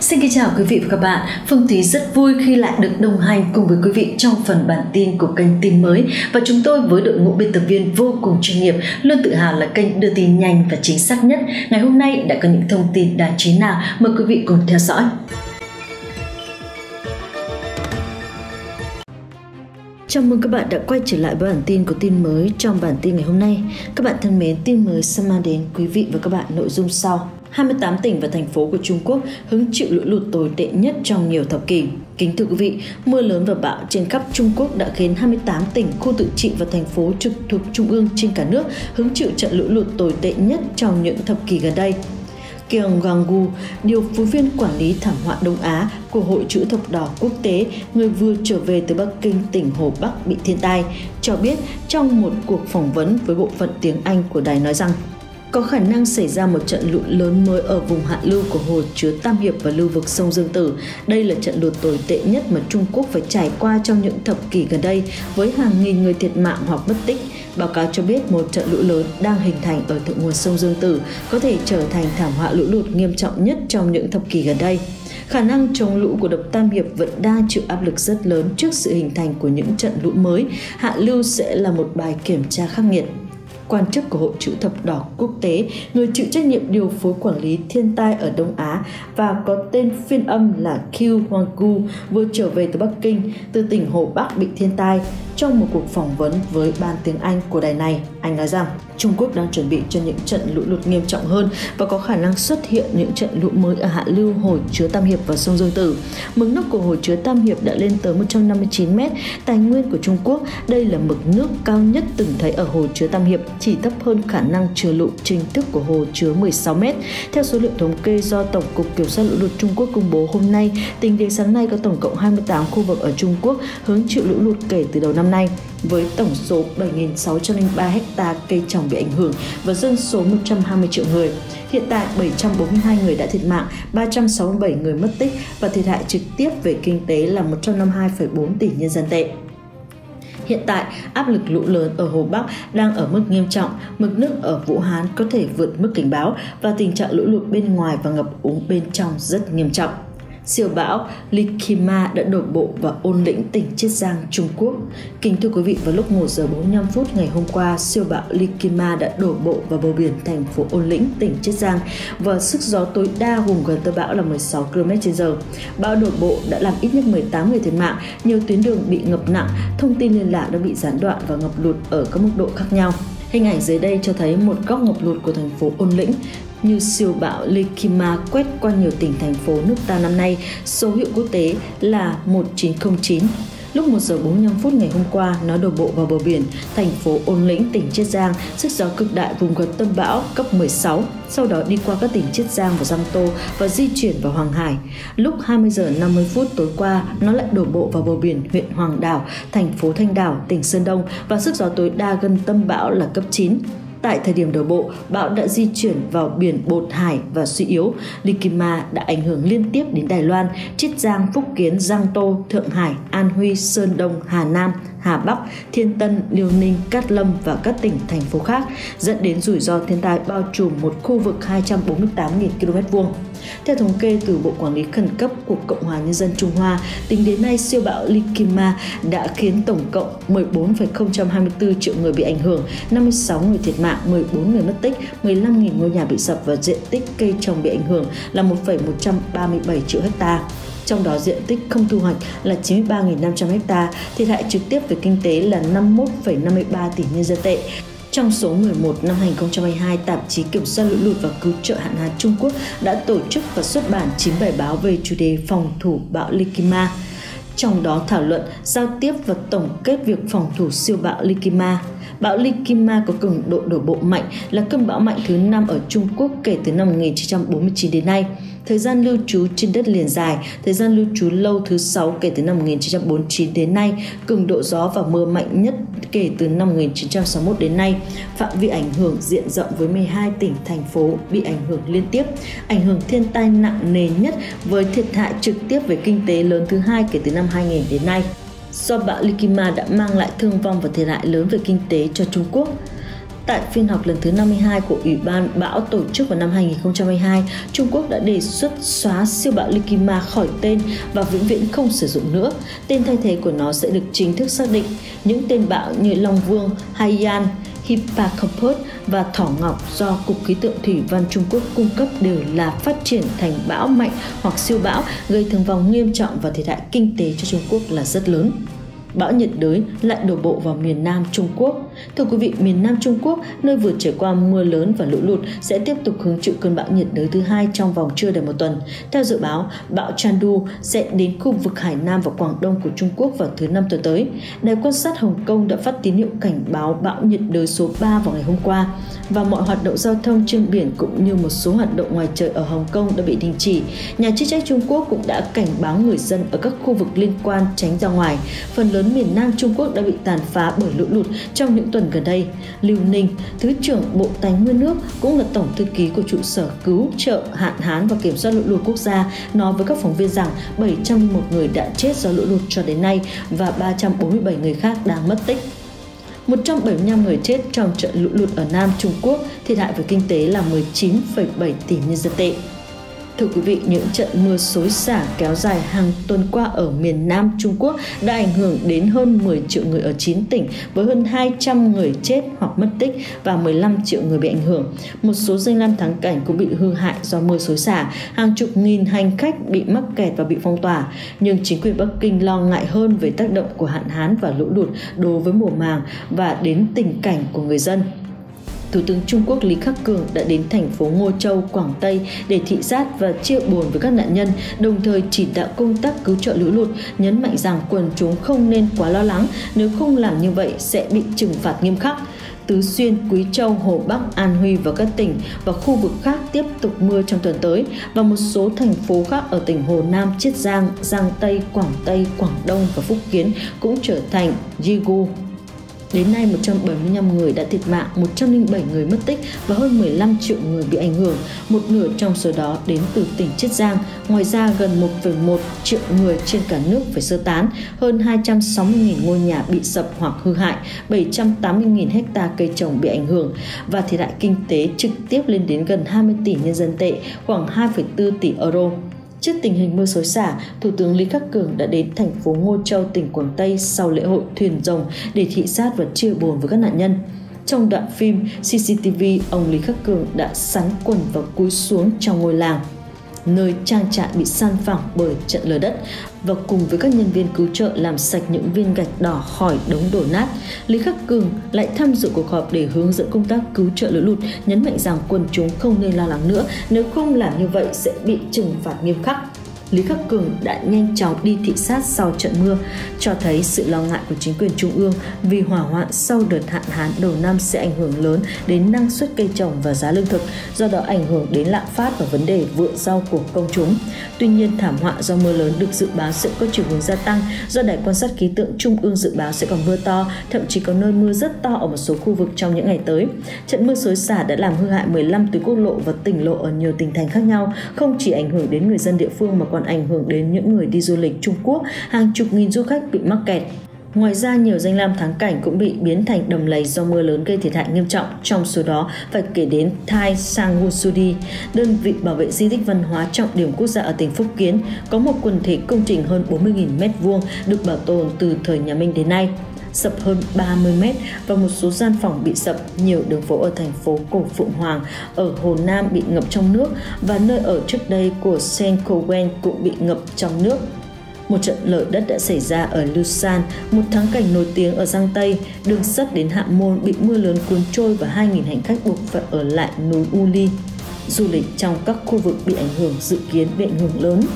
Xin kính chào quý vị và các bạn. Phương Thúy rất vui khi lại được đồng hành cùng với quý vị trong phần bản tin của kênh Tin Mới. Và chúng tôi với đội ngũ biên tập viên vô cùng chuyên nghiệp luôn tự hào là kênh đưa tin nhanh và chính xác nhất. Ngày hôm nay đã có những thông tin đáng chú ý nào? Mời quý vị cùng theo dõi. Chào mừng các bạn đã quay trở lại với bản tin của Tin Mới. Trong bản tin ngày hôm nay, các bạn thân mến, Tin Mới sẽ mang đến quý vị và các bạn nội dung sau. 28 tỉnh và thành phố của Trung Quốc hứng chịu lũ lụt tồi tệ nhất trong nhiều thập kỷ. Kính thưa quý vị, mưa lớn và bão trên khắp Trung Quốc đã khiến 28 tỉnh, khu tự trị và thành phố trực thuộc Trung ương trên cả nước hứng chịu trận lũ lụt tồi tệ nhất trong những thập kỷ gần đây. Kiang Wang-gu, điều phối viên quản lý thảm họa Đông Á của Hội Chữ Thập Đỏ Quốc tế, người vừa trở về từ Bắc Kinh, tỉnh Hồ Bắc bị thiên tai, cho biết trong một cuộc phỏng vấn với bộ phận tiếng Anh của đài nói rằng có khả năng xảy ra một trận lụt lớn mới ở vùng hạ lưu của hồ chứa Tam Hiệp và lưu vực sông Dương Tử. Đây là trận lụt tồi tệ nhất mà Trung Quốc phải trải qua trong những thập kỷ gần đây, với hàng nghìn người thiệt mạng hoặc mất tích. Báo cáo cho biết một trận lũ lớn đang hình thành ở thượng nguồn sông Dương Tử có thể trở thành thảm họa lũ lụt nghiêm trọng nhất trong những thập kỷ gần đây. Khả năng chống lũ của đập Tam Hiệp vẫn đang chịu áp lực rất lớn trước sự hình thành của những trận lũ mới. Hạ lưu sẽ là một bài kiểm tra khắc nghiệt. Quan chức của Hội Chữ Thập Đỏ Quốc tế, người chịu trách nhiệm điều phối quản lý thiên tai ở Đông Á và có tên phiên âm là Kiang Wang-gu, vừa trở về từ Bắc Kinh, từ tỉnh Hồ Bắc bị thiên tai. Trong một cuộc phỏng vấn với ban tiếng Anh của đài này, anh nói rằng Trung Quốc đang chuẩn bị cho những trận lũ lụt nghiêm trọng hơn và có khả năng xuất hiện những trận lũ mới ở hạ lưu hồ chứa Tam Hiệp và sông Dương Tử. Mực nước của hồ chứa Tam Hiệp đã lên tới 159 m. Tài nguyên của Trung Quốc, đây là mực nước cao nhất từng thấy ở hồ chứa Tam Hiệp, chỉ thấp hơn khả năng chứa lũ chính thức của hồ chứa 16 m. Theo số liệu thống kê do Tổng cục Kiểm soát lũ lụt Trung Quốc công bố hôm nay, tính đến sáng nay có tổng cộng 28 khu vực ở Trung Quốc hứng chịu lũ lụt kể từ đầu năm nay, với tổng số 7.603 ha cây trồng bị ảnh hưởng và dân số 120 triệu người. Hiện tại, 742 người đã thiệt mạng, 367 người mất tích và thiệt hại trực tiếp về kinh tế là 152,4 tỷ nhân dân tệ. Hiện tại, áp lực lũ lớn ở Hồ Bắc đang ở mức nghiêm trọng, mực nước ở Vũ Hán có thể vượt mức cảnh báo và tình trạng lũ lụt bên ngoài và ngập úng bên trong rất nghiêm trọng. Siêu bão Likima đã đổ bộ vào Ôn Lĩnh, tỉnh Chiết Giang, Trung Quốc. Kính thưa quý vị, vào lúc 1 giờ 45 phút ngày hôm qua, siêu bão Likima đã đổ bộ vào bờ biển thành phố Ôn Lĩnh, tỉnh Chiết Giang và sức gió tối đa vùng gần tâm bão là 16 km/h. Bão đổ bộ đã làm ít nhất 18 người thiệt mạng, nhiều tuyến đường bị ngập nặng, thông tin liên lạc đã bị gián đoạn và ngập lụt ở các mức độ khác nhau. Hình ảnh dưới đây cho thấy một góc ngập lụt của thành phố Ôn Lĩnh. Như siêu bão Likima quét qua nhiều tỉnh thành phố nước ta năm nay, số hiệu quốc tế là 1909. Lúc 1 giờ 45 phút ngày hôm qua, nó đổ bộ vào bờ biển thành phố Ôn Lĩnh, tỉnh Chiết Giang, sức gió cực đại vùng gần tâm bão cấp 16, sau đó đi qua các tỉnh Chiết Giang và Giang Tô và di chuyển vào Hoàng Hải. Lúc 20 giờ 50 phút tối qua, nó lại đổ bộ vào bờ biển huyện Hoàng Đảo, thành phố Thanh Đảo, tỉnh Sơn Đông và sức gió tối đa gần tâm bão là cấp 9. Tại thời điểm đổ bộ, bão đã di chuyển vào biển Bột Hải và suy yếu. Likima đã ảnh hưởng liên tiếp đến Đài Loan, Chiết Giang, Phúc Kiến, Giang Tô, Thượng Hải, An Huy, Sơn Đông, Hà Nam, Hà Bắc, Thiên Tân, Liêu Ninh, Cát Lâm và các tỉnh, thành phố khác, dẫn đến rủi ro thiên tai bao trùm một khu vực 248.000 km2. Theo thống kê từ Bộ Quản lý Khẩn cấp của Cộng hòa Nhân dân Trung Hoa, tính đến nay siêu bão Likima đã khiến tổng cộng 14,024 triệu người bị ảnh hưởng, 56 người thiệt mạng, 14 người mất tích, 15.000 ngôi nhà bị sập và diện tích cây trồng bị ảnh hưởng là 1,137 triệu ha. Trong đó diện tích không thu hoạch là 93.500 ha, thiệt hại trực tiếp về kinh tế là 51,53 tỷ nhân dân tệ. Trong số 11 năm 2022, tạp chí Kiểm soát lũ lụt và Cứu trợ hạn hán Trung Quốc đã tổ chức và xuất bản 9 bài báo về chủ đề phòng thủ bão Likima. Trong đó thảo luận, giao tiếp và tổng kết việc phòng thủ siêu bão Likima. Bão Likima có cường độ đổ bộ mạnh, là cơn bão mạnh thứ 5 ở Trung Quốc kể từ năm 1949 đến nay. Thời gian lưu trú trên đất liền dài, thời gian lưu trú lâu thứ 6 kể từ năm 1949 đến nay, cường độ gió và mưa mạnh nhất kể từ năm 1961 đến nay. Phạm vi ảnh hưởng diện rộng với 12 tỉnh, thành phố bị ảnh hưởng liên tiếp, ảnh hưởng thiên tai nặng nề nhất với thiệt hại trực tiếp về kinh tế lớn thứ 2 kể từ năm 2000 đến nay. Do bão Likima đã mang lại thương vong và thiệt hại lớn về kinh tế cho Trung Quốc. Tại phiên họp lần thứ 52 của Ủy ban Bão tổ chức vào năm 2022, Trung Quốc đã đề xuất xóa siêu bão Likima khỏi tên và vĩnh viễn không sử dụng nữa. Tên thay thế của nó sẽ được chính thức xác định. Những tên bão như Long Vương, Haiyan, Hipparcos và Thỏ Ngọc do Cục Khí tượng Thủy văn Trung Quốc cung cấp đều là phát triển thành bão mạnh hoặc siêu bão, gây thương vong nghiêm trọng và thiệt hại kinh tế cho Trung Quốc là rất lớn. Bão nhiệt đới lại đổ bộ vào miền Nam Trung Quốc. Thưa quý vị, miền Nam Trung Quốc, nơi vừa trải qua mưa lớn và lũ lụt, sẽ tiếp tục hứng chịu cơn bão nhiệt đới thứ hai trong vòng chưa đầy một tuần. Theo dự báo, bão Chandu sẽ đến khu vực Hải Nam và Quảng Đông của Trung Quốc vào thứ Năm tuần tới. Đài quan sát Hồng Kông đã phát tín hiệu cảnh báo bão nhiệt đới số 3 vào ngày hôm qua, và mọi hoạt động giao thông trên biển cũng như một số hoạt động ngoài trời ở Hồng Kông đã bị đình chỉ. Nhà chức trách Trung Quốc cũng đã cảnh báo người dân ở các khu vực liên quan tránh ra ngoài. Phần lớn miền Nam Trung Quốc đã bị tàn phá bởi lũ lụt trong những tuần gần đây. Lưu Ninh, Thứ trưởng Bộ Tài nguyên nước, cũng là tổng thư ký của trụ sở cứu trợ hạn hán và kiểm soát lũ lụt quốc gia, nói với các phóng viên rằng 701 người đã chết do lũ lụt cho đến nay và 347 người khác đang mất tích. 175 người chết trong trận lũ lụt ở Nam Trung Quốc, thiệt hại về kinh tế là 19,7 tỷ nhân dân tệ. Thưa quý vị, những trận mưa xối xả kéo dài hàng tuần qua ở miền Nam Trung Quốc đã ảnh hưởng đến hơn 10 triệu người ở 9 tỉnh với hơn 200 người chết hoặc mất tích và 15 triệu người bị ảnh hưởng. Một số danh lam thắng cảnh cũng bị hư hại do mưa xối xả, hàng chục nghìn hành khách bị mắc kẹt và bị phong tỏa. Nhưng chính quyền Bắc Kinh lo ngại hơn về tác động của hạn hán và lũ lụt đối với mùa màng và đến tình cảnh của người dân. Thủ tướng Trung Quốc Lý Khắc Cường đã đến thành phố Ngô Châu, Quảng Tây để thị sát và chia buồn với các nạn nhân, đồng thời chỉ đạo công tác cứu trợ lũ lụt, nhấn mạnh rằng quần chúng không nên quá lo lắng, nếu không làm như vậy sẽ bị trừng phạt nghiêm khắc. Tứ Xuyên, Quý Châu, Hồ Bắc, An Huy và các tỉnh và khu vực khác tiếp tục mưa trong tuần tới, và một số thành phố khác ở tỉnh Hồ Nam, Chiết Giang, Giang Tây, Quảng Đông và Phúc Kiến cũng trở thành Jigu. Đến nay, 175 người đã thiệt mạng, 107 người mất tích và hơn 15 triệu người bị ảnh hưởng, một nửa trong số đó đến từ tỉnh Chiết Giang. Ngoài ra, gần 1,1 triệu người trên cả nước phải sơ tán, hơn 260.000 ngôi nhà bị sập hoặc hư hại, 780.000 hectare cây trồng bị ảnh hưởng và thiệt hại kinh tế trực tiếp lên đến gần 20 tỷ nhân dân tệ, khoảng 2,4 tỷ euro. Trước tình hình mưa xối xả, Thủ tướng Lý Khắc Cường đã đến thành phố Ngô Châu, tỉnh Quảng Tây sau lễ hội thuyền rồng để thị sát và chia buồn với các nạn nhân. Trong đoạn phim CCTV, ông Lý Khắc Cường đã sắn quần và cúi xuống trong ngôi làng, nơi trang trại bị san phẳng bởi trận lở đất, và cùng với các nhân viên cứu trợ làm sạch những viên gạch đỏ khỏi đống đổ nát. Lý Khắc Cường lại tham dự cuộc họp để hướng dẫn công tác cứu trợ lũ lụt, nhấn mạnh rằng quần chúng không nên lo lắng nữa, nếu không làm như vậy sẽ bị trừng phạt nghiêm khắc. Lý Khắc Cường đã nhanh chóng đi thị sát sau trận mưa, cho thấy sự lo ngại của chính quyền trung ương vì hỏa hoạn sau đợt hạn hán đầu năm sẽ ảnh hưởng lớn đến năng suất cây trồng và giá lương thực, do đó ảnh hưởng đến lạm phát và vấn đề vựa rau của công chúng. Tuy nhiên, thảm họa do mưa lớn được dự báo sẽ có chiều hướng gia tăng, do Đài quan sát khí tượng Trung ương dự báo sẽ còn mưa to, thậm chí có nơi mưa rất to ở một số khu vực trong những ngày tới. Trận mưa xối xả đã làm hư hại 15 tuyến quốc lộ và tỉnh lộ ở nhiều tỉnh thành khác nhau, không chỉ ảnh hưởng đến người dân địa phương mà còn ảnh hưởng đến những người đi du lịch Trung Quốc, hàng chục nghìn du khách bị mắc kẹt. Ngoài ra, nhiều danh lam thắng cảnh cũng bị biến thành đầm lầy do mưa lớn gây thiệt hại nghiêm trọng. Trong số đó phải kể đến Thai Sang Wusudi, đơn vị bảo vệ di tích văn hóa trọng điểm quốc gia ở tỉnh Phúc Kiến, có một quần thể công trình hơn 40.000 m2 được bảo tồn từ thời nhà Minh đến nay, sập hơn 30 mét và một số gian phòng bị sập. Nhiều đường phố ở thành phố cổ Phượng Hoàng ở Hồ Nam bị ngập trong nước và nơi ở trước đây của Saint Cowen cũng bị ngập trong nước. Một trận lở đất đã xảy ra ở Lusan, một thắng cảnh nổi tiếng ở Giang Tây. Đường sắt đến Hạ Môn bị mưa lớn cuốn trôi và 2.000 hành khách buộc phải ở lại núi Uli. Du lịch trong các khu vực bị ảnh hưởng dự kiến bị ảnh hưởng lớn.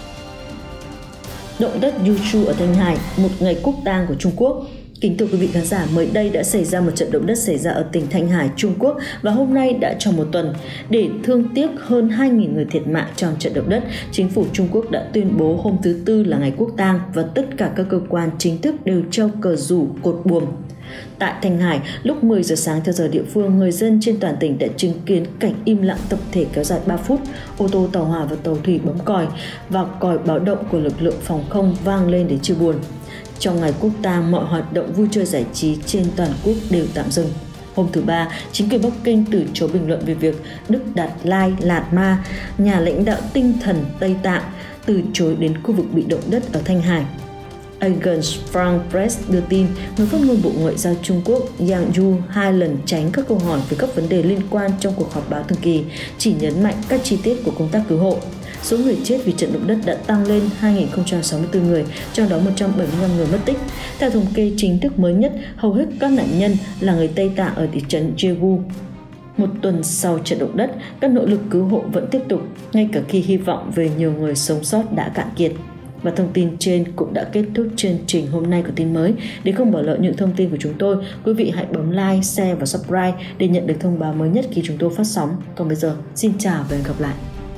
Động đất Yuchu ở Thanh Hải, một ngày quốc tang của Trung Quốc. Kính thưa quý vị khán giả, mới đây đã xảy ra một trận động đất xảy ra ở tỉnh Thanh Hải, Trung Quốc và hôm nay đã tròn một tuần. Để thương tiếc hơn 2.000 người thiệt mạng trong trận động đất, chính phủ Trung Quốc đã tuyên bố hôm thứ Tư là ngày quốc tang và tất cả các cơ quan chính thức đều treo cờ rủ, cột buồm. Tại Thanh Hải, lúc 10 giờ sáng theo giờ địa phương, người dân trên toàn tỉnh đã chứng kiến cảnh im lặng tập thể kéo dài 3 phút. Ô tô, tàu hỏa và tàu thủy bấm còi và còi báo động của lực lượng phòng không vang lên để chia buồn. Trong ngày quốc tang, mọi hoạt động vui chơi giải trí trên toàn quốc đều tạm dừng. Hôm thứ Ba, chính quyền Bắc Kinh từ chối bình luận về việc Đức Đạt Lai Lạt Ma, nhà lãnh đạo tinh thần Tây Tạng, từ chối đến khu vực bị động đất ở Thanh Hải. Agence France Presse đưa tin, người phát ngôn Bộ Ngoại giao Trung Quốc Yang Yu 2 lần tránh các câu hỏi về các vấn đề liên quan trong cuộc họp báo thường kỳ, chỉ nhấn mạnh các chi tiết của công tác cứu hộ. Số người chết vì trận động đất đã tăng lên 2.064 người, trong đó 175 người mất tích. Theo thống kê chính thức mới nhất, hầu hết các nạn nhân là người Tây Tạng ở thị trấn Daegu. Một tuần sau trận động đất, các nỗ lực cứu hộ vẫn tiếp tục, ngay cả khi hy vọng về nhiều người sống sót đã cạn kiệt. Và thông tin trên cũng đã kết thúc chương trình hôm nay của tin mới. Để không bỏ lỡ những thông tin của chúng tôi, quý vị hãy bấm like, share và subscribe để nhận được thông báo mới nhất khi chúng tôi phát sóng. Còn bây giờ, xin chào và hẹn gặp lại.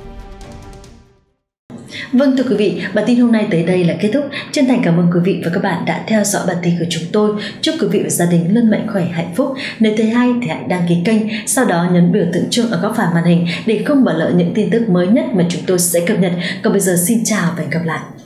Vâng, thưa quý vị, bản tin hôm nay tới đây là kết thúc. Chân thành cảm ơn quý vị và các bạn đã theo dõi bản tin của chúng tôi. Chúc quý vị và gia đình luôn mạnh khỏe, hạnh phúc. Nếu thấy hay thì hãy đăng ký kênh, sau đó nhấn biểu tượng chuông ở góc phải màn hình để không bỏ lỡ những tin tức mới nhất mà chúng tôi sẽ cập nhật. Còn bây giờ xin chào và hẹn gặp lại.